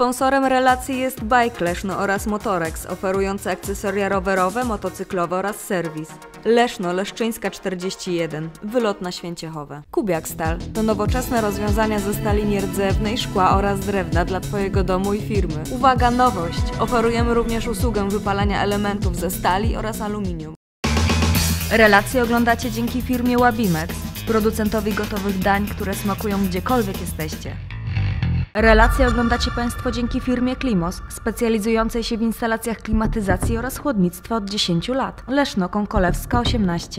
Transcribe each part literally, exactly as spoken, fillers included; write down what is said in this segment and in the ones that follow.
Sponsorem relacji jest Bike Leszno oraz Motorex, oferujący akcesoria rowerowe, motocyklowe oraz serwis. Leszno, Leszczyńska czterdzieści jeden, wylot na Święciechowe. Kubiak Stal to nowoczesne rozwiązania ze stali nierdzewnej, szkła oraz drewna dla Twojego domu i firmy. Uwaga, nowość! Oferujemy również usługę wypalania elementów ze stali oraz aluminium. Relacje oglądacie dzięki firmie Wabimex, producentowi gotowych dań, które smakują gdziekolwiek jesteście. Relacje oglądacie Państwo dzięki firmie Klimos, specjalizującej się w instalacjach klimatyzacji oraz chłodnictwa od dziesięciu lat. Leszno, Konkolewska osiemnaście.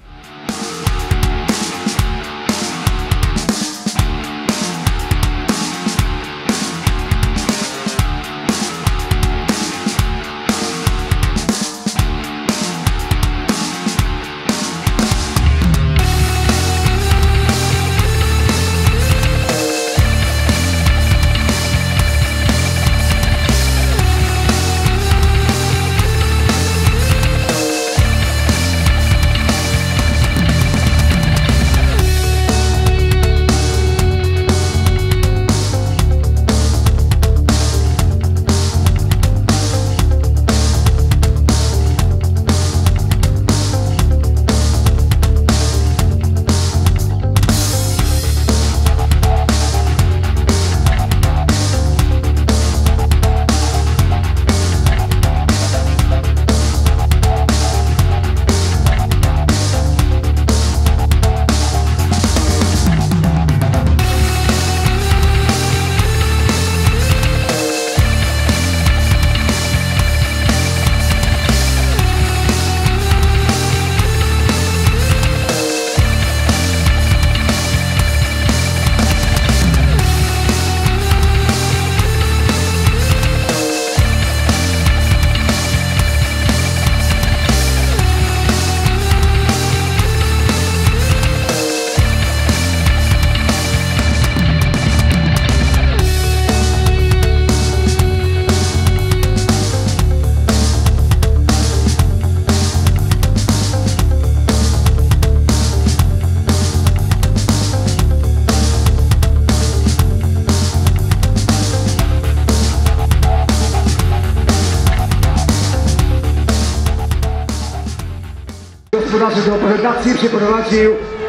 Gospodarzy do prezentacji przeprowadził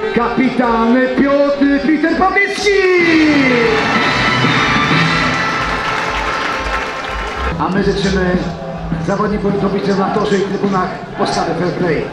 kapitan Piotr Peter Pawlicki! A my życzymy zawodnikom zdobycia na torze i trybunach postawy fair play.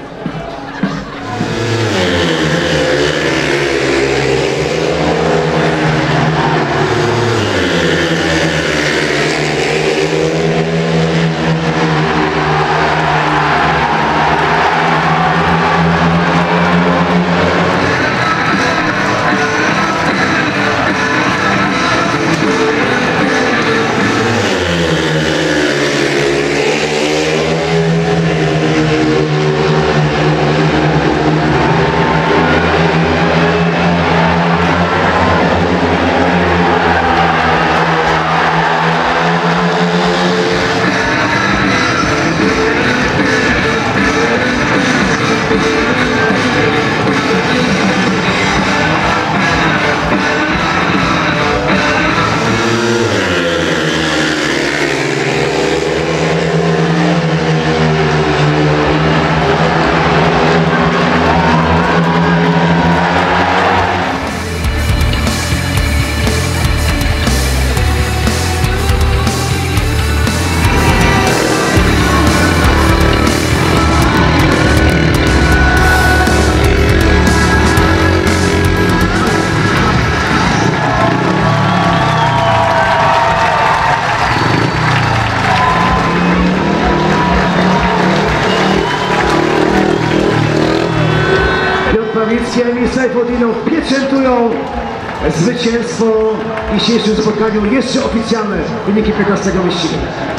Pawlicki i Sajfudinow pieczętują zwycięstwo w dzisiejszym spotkaniu. Jeszcze oficjalne wyniki piętnastego wyścigu.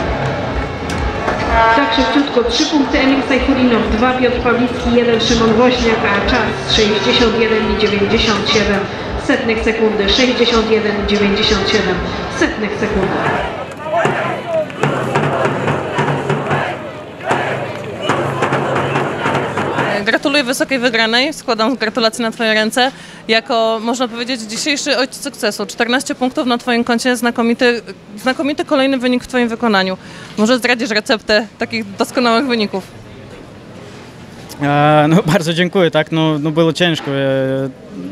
Tak szybciutko, trzy punkty Emil Sajfudinow, dwa Piotr Pawlicki, jeden Szymon Woźniak, a czas sześćdziesiąt jeden i dziewięćdziesiąt siedem setnych sekundy, sześćdziesiąt jeden i dziewięćdziesiąt siedem setnych sekundy. Gratuluję wysokiej wygranej, składam gratulacje na Twoje ręce. Jako, można powiedzieć, dzisiejszy ojciec sukcesu. czternaście punktów na Twoim koncie, znakomity, znakomity kolejny wynik w Twoim wykonaniu. Może zdradzisz receptę takich doskonałych wyników? E, no bardzo dziękuję, tak, no, no było ciężko. E,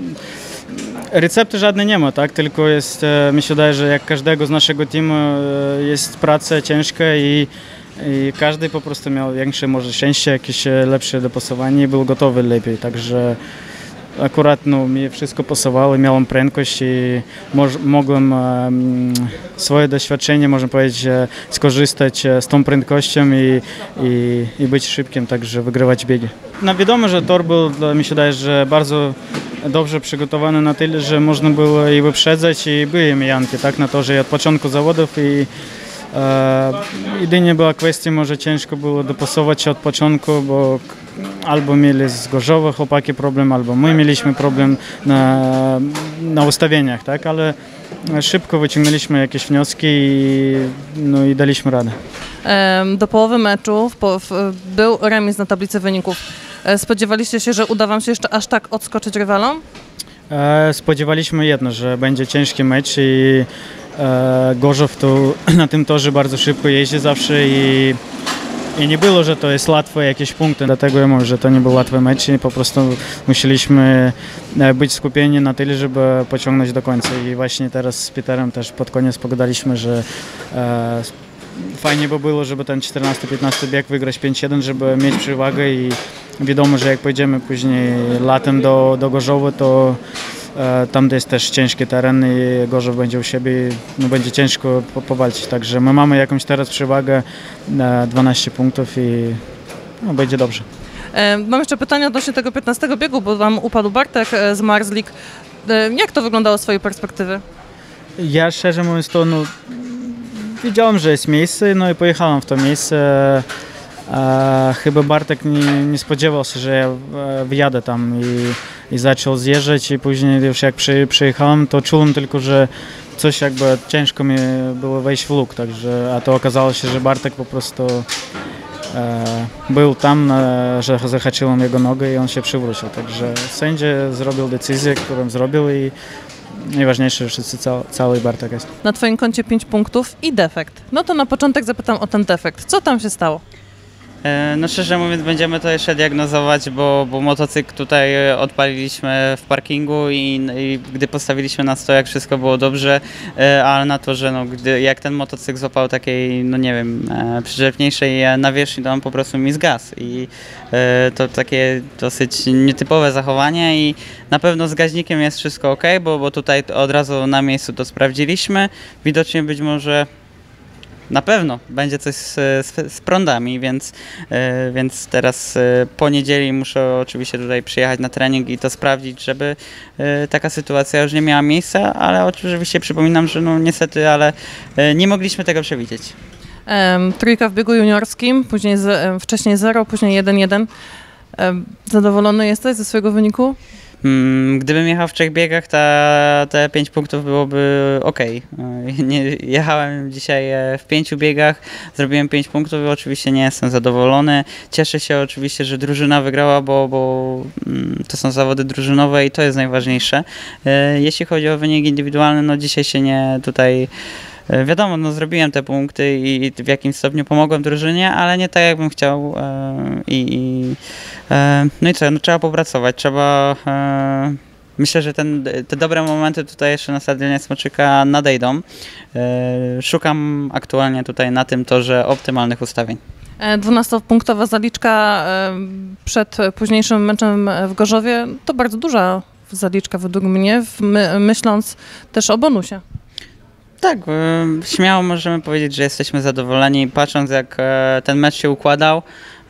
recepty żadnej nie ma, tak, tylko jest, e, mi się wydaje, że jak każdego z naszego teamu e, jest praca ciężka i I każdy po prostu miał większe może szczęście, jakieś lepsze dopasowanie i był gotowy lepiej. Także akurat no, mi wszystko pasowało, miałem prędkość i moż, mogłem um, swoje doświadczenie, można powiedzieć, skorzystać z tą prędkością i, i, i być szybkim, także wygrywać biegi. No wiadomo, że tor był, mi się wydaje, że bardzo dobrze przygotowany na tyle, że można było i wyprzedzać i były mijanki tak, na torze i od początku zawodów i E, jedynie była kwestia, może ciężko było dopasować się od początku, bo albo mieli z Gorzowa chłopaki problem, albo my mieliśmy problem na, na ustawieniach, tak? Ale szybko wyciągnęliśmy jakieś wnioski i, no, i daliśmy radę. Do połowy meczu w, w, był remis na tablicy wyników. Spodziewaliście się, że uda Wam się jeszcze aż tak odskoczyć rywalom? E, spodziewaliśmy jedno, że będzie ciężki mecz i e, Gorzów to na tym torze bardzo szybko jeździ zawsze i, i nie było, że to jest łatwe jakieś punkty, dlatego ja mówię, że to nie był łatwy mecz i po prostu musieliśmy być skupieni na tyle, żeby pociągnąć do końca i właśnie teraz z Peterem też pod koniec pogadaliśmy, że e, fajnie by było, żeby ten czternasty piętnasty bieg wygrać pięć jeden, żeby mieć przewagę i wiadomo, że jak pojedziemy później latem do, do Gorzowa, to e, tam jest też ciężki teren i Gorzów będzie u siebie, no, będzie ciężko po, powalczyć. Także my mamy jakąś teraz przewagę, e, dwanaście punktów i no, będzie dobrze. E, mam jeszcze pytanie odnośnie tego piętnastego biegu, bo Wam upadł Bartek z Marslik. E, jak to wyglądało z Twojej perspektywy? Ja szczerze mówiąc to no, wiedziałem, że jest miejsce, no i pojechałem w to miejsce. E, chyba Bartek nie, nie spodziewał się, że ja wjadę tam i, i zaczął zjeżdżać i później już jak przy, przyjechałem, to czułem tylko, że coś jakby ciężko mi było wejść w luk, także, a to okazało się, że Bartek po prostu e, był tam, e, że zahaczyłem jego nogę i on się przywrócił, także sędzia zrobił decyzję, którą zrobił i najważniejsze, że wszyscy ca cały Bartek jest. Na Twoim koncie pięć punktów i defekt. No to na początek zapytam o ten defekt. Co tam się stało? No szczerze mówiąc będziemy to jeszcze diagnozować, bo, bo motocykl tutaj odpaliliśmy w parkingu i, i gdy postawiliśmy na stojak wszystko było dobrze, ale na to, że no, gdy, jak ten motocykl złapał takiej, no nie wiem, przyczepniejszej nawierzchni, to on po prostu mi zgasł i to takie dosyć nietypowe zachowanie i na pewno z gaźnikiem jest wszystko ok, bo, bo tutaj od razu na miejscu to sprawdziliśmy, widocznie być może na pewno będzie coś z, z, z prądami, więc, y, więc teraz y, po niedzieli muszę oczywiście tutaj przyjechać na trening i to sprawdzić, żeby y, taka sytuacja już nie miała miejsca, ale oczywiście przypominam, że no niestety, ale y, nie mogliśmy tego przewidzieć. Um, trójka w biegu juniorskim, później z, um, wcześniej zero, później jeden jeden. Um, zadowolony jesteś ze swojego wyniku? Gdybym jechał w trzech biegach, ta, te pięć punktów byłoby ok. Nie, jechałem dzisiaj w pięciu biegach, zrobiłem pięć punktów i oczywiście nie jestem zadowolony. Cieszę się oczywiście, że drużyna wygrała, bo, bo to są zawody drużynowe i to jest najważniejsze. Jeśli chodzi o wynik indywidualny, no dzisiaj się nie tutaj... Wiadomo, no zrobiłem te punkty i w jakimś stopniu pomogłem drużynie, ale nie tak jakbym chciał i, i no i co, no trzeba popracować, trzeba, myślę, że ten, te dobre momenty tutaj jeszcze na stadionie Smoczyka nadejdą. Szukam aktualnie tutaj na tym torze optymalnych ustawień. dwunastopunktowa zaliczka przed późniejszym meczem w Gorzowie to bardzo duża zaliczka według mnie, my, myśląc też o bonusie. Tak, śmiało możemy powiedzieć, że jesteśmy zadowoleni, patrząc jak ten mecz się układał,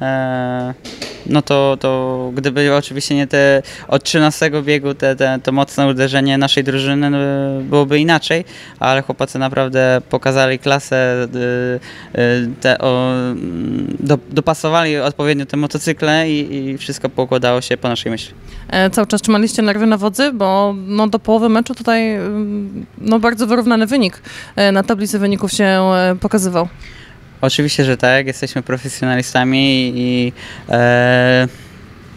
no to, to gdyby oczywiście nie te od trzynastego biegu te, te, to mocne uderzenie naszej drużyny, no, byłoby inaczej, ale chłopacy naprawdę pokazali klasę, te, o, do, dopasowali odpowiednio te motocykle i, i wszystko pokładało się po naszej myśli. E, cały czas trzymaliście nerwy na wodzy, bo no, do połowy meczu tutaj no, bardzo wyrównany wynik na tablicy wyników się pokazywał. Oczywiście, że tak, jesteśmy profesjonalistami i e,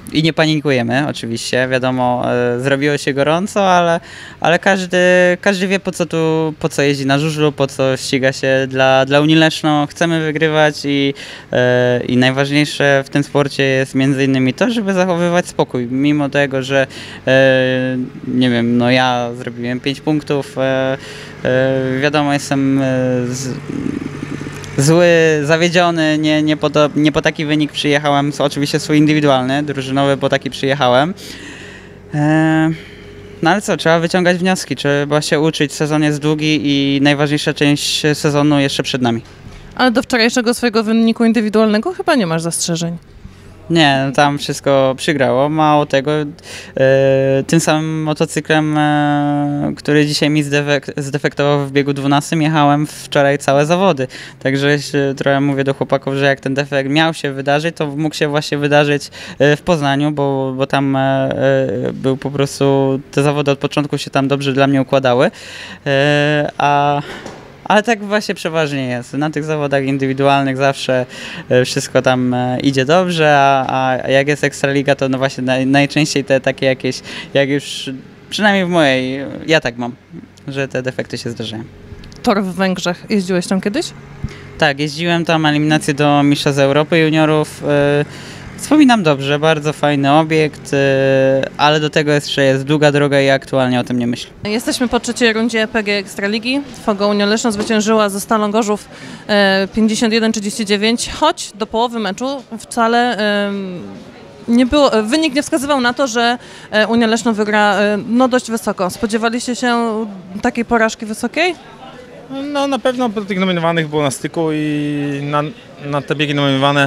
i nie panikujemy oczywiście, wiadomo, e, zrobiło się gorąco, ale, ale każdy, każdy wie po co tu, po co jeździ na żużlu, po co ściga się dla, dla Unii Leszno, chcemy wygrywać i, e, i najważniejsze w tym sporcie jest między innymi to, żeby zachowywać spokój, mimo tego, że e, nie wiem, no ja zrobiłem pięć punktów, e, e, wiadomo, jestem e, z, zły, zawiedziony, nie, nie, po to, nie po taki wynik przyjechałem, oczywiście swój indywidualny, drużynowy, po taki przyjechałem. Eee, no ale co, trzeba wyciągać wnioski, trzeba się uczyć, sezon jest długi i najważniejsza część sezonu jeszcze przed nami. Ale do wczorajszego swojego wyniku indywidualnego chyba nie masz zastrzeżeń. Nie, tam wszystko przygrało. Mało tego, e, tym samym motocyklem, e, który dzisiaj mi zdefek zdefektował w biegu dwunastym, jechałem wczoraj całe zawody. Także się, trochę mówię do chłopaków, że jak ten defekt miał się wydarzyć, to mógł się właśnie wydarzyć e, w Poznaniu, bo, bo tam e, e, był po prostu, te zawody od początku się tam dobrze dla mnie układały. E, a Ale tak właśnie przeważnie jest. Na tych zawodach indywidualnych zawsze wszystko tam idzie dobrze, a, a jak jest Ekstraliga, to no właśnie naj, najczęściej te takie jakieś, jak już przynajmniej w mojej, ja tak mam, że te defekty się zdarzają. Tor w Węgrzech. Jeździłeś tam kiedyś? Tak, jeździłem tam, eliminację do Mistrzostw Europy Juniorów. Wspominam dobrze, bardzo fajny obiekt, ale do tego jeszcze jest długa droga i aktualnie o tym nie myślę. Jesteśmy po trzeciej rundzie P G Ekstraligi. Fogo Unia Leszno zwyciężyła ze Stalą Gorzów pięćdziesiąt jeden trzydzieści dziewięć, choć do połowy meczu wcale nie było, wynik nie wskazywał na to, że Unia Leszno wygra no dość wysoko. Spodziewaliście się takiej porażki wysokiej? No na pewno po tych nominowanych było na styku i na, na te biegi nominowane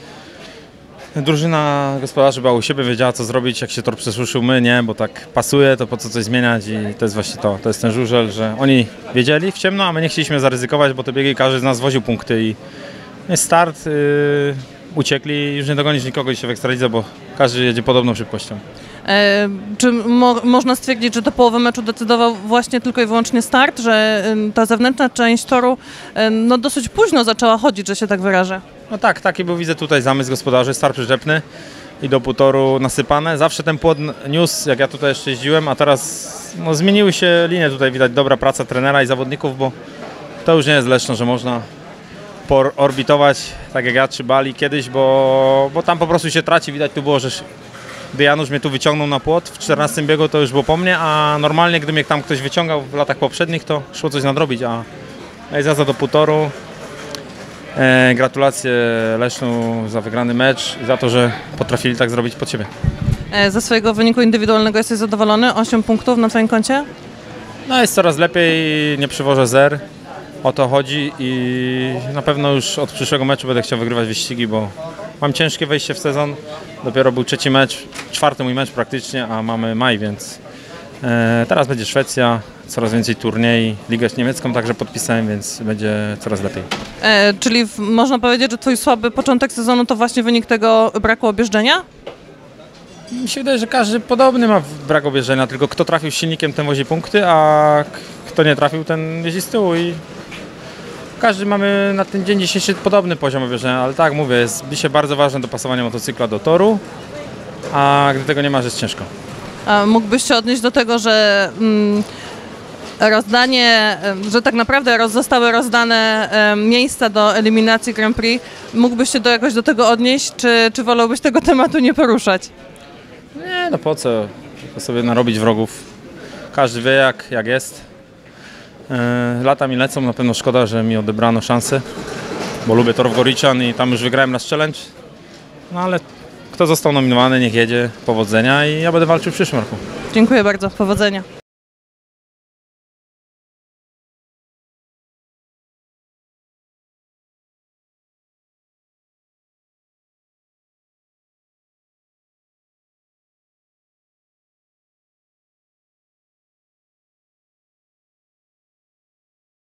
drużyna gospodarzy była u siebie, wiedziała co zrobić, jak się tor przesuszył, my nie, bo tak pasuje, to po co coś zmieniać i to jest właśnie to, to jest ten żużel, że oni wiedzieli w ciemno, a my nie chcieliśmy zaryzykować, bo te biegi każdy z nas woził punkty i jest start, yy, uciekli, już nie dogonić nikogo dzisiaj w Ekstralidze, bo każdy jedzie podobną szybkością. E, czy mo można stwierdzić, że do połowy meczu decydował właśnie tylko i wyłącznie start, że y, ta zewnętrzna część toru y, no dosyć późno zaczęła chodzić, że się tak wyrażę? No tak, taki był, widzę tutaj zamysł gospodarzy, start przyczepny i do półtoru nasypane. Zawsze ten płot niósł, jak ja tutaj jeszcze jeździłem, a teraz no, zmieniły się linie, tutaj widać dobra praca trenera i zawodników, bo to już nie jest Leszno, że można orbitować tak jak ja czy Bali kiedyś, bo, bo tam po prostu się traci, widać tu było, że gdy Janusz mnie tu wyciągnął na płot w czternastym biegu, to już było po mnie, a normalnie gdy mnie tam ktoś wyciągał w latach poprzednich, to szło coś nadrobić, a jest jazda do półtoru. E, gratulacje Lesznu za wygrany mecz i za to, że potrafili tak zrobić pod siebie. E, ze swojego wyniku indywidualnego jesteś zadowolony? osiem punktów na twoim koncie? No jest coraz lepiej, nie przywożę zer, o to chodzi i na pewno już od przyszłego meczu będę chciał wygrywać wyścigi, bo mam ciężkie wejście w sezon, dopiero był trzeci mecz, czwarty mój mecz praktycznie, a mamy maj, więc e, teraz będzie Szwecja, coraz więcej turniej, Ligę Niemiecką także podpisałem, więc będzie coraz lepiej. E, czyli w, można powiedzieć, że twój słaby początek sezonu to właśnie wynik tego braku objeżdżenia? Mi się wydaje, że każdy podobny ma brak objeżdżenia, tylko kto trafił silnikiem, ten wozi punkty, a kto nie trafił, ten jeździ z tyłu i każdy mamy na ten dzień dzisiejszy podobny poziom objeżdżenia, ale tak mówię, jest dzisiaj bardzo ważne dopasowanie motocykla do toru, a gdy tego nie ma, jest ciężko. A mógłbyś się odnieść do tego, że mm, rozdanie, że tak naprawdę roz, zostały rozdane e, miejsca do eliminacji Grand Prix. Mógłbyś się do, jakoś do tego odnieść, czy, czy wolałbyś tego tematu nie poruszać? Nie, no po co? Tylko sobie narobić wrogów. Każdy wie jak, jak jest. E, lata mi lecą, na pewno szkoda, że mi odebrano szansę, bo lubię tor w Goriczan i tam już wygrałem nasz challenge. No ale kto został nominowany, niech jedzie, powodzenia i ja będę walczył w przyszłym roku. Dziękuję bardzo, powodzenia.